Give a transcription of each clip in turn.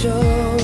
show.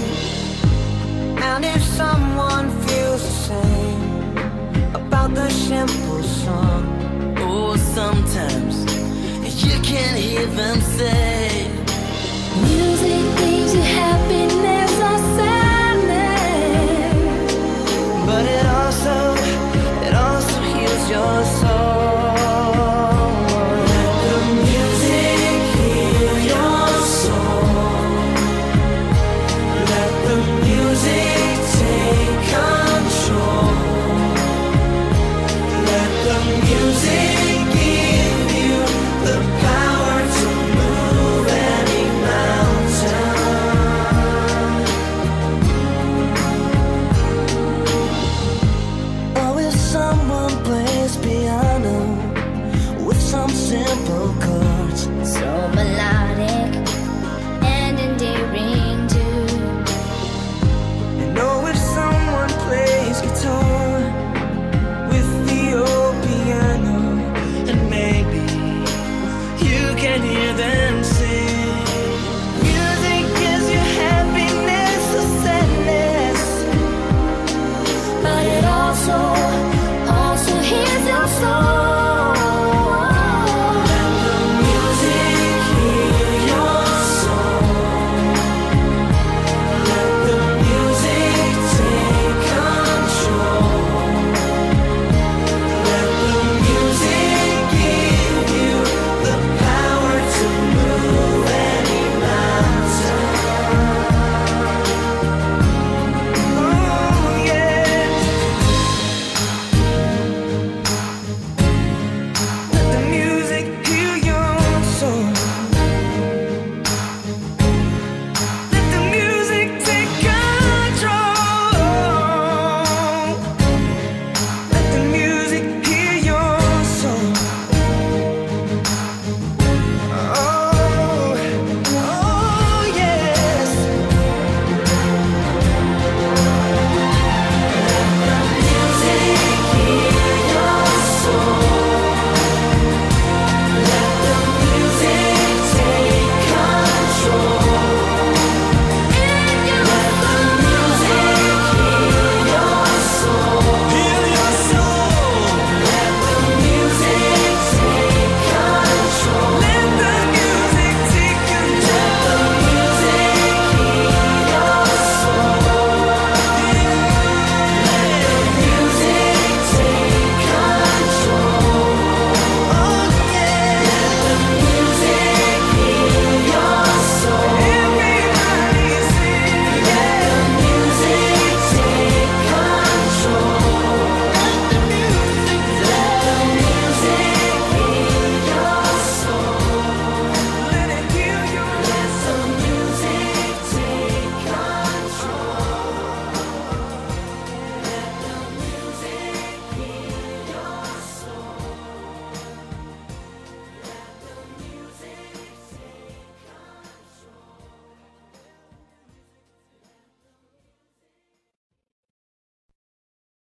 And if someone feels the same about the simple song, oh, sometimes you can hear them say, music brings you happiness or sadness, but it also heals your soul. Let the music heal your soul. Let the music take control. Let the music give you the power to move any mountain. Oh, if someone plays piano with some simple chords, so melodic and endearing too. and oh, if someone plays guitar with the old piano, and maybe you can hear them sing. Music gives you happiness or sadness, But it also heals your soul.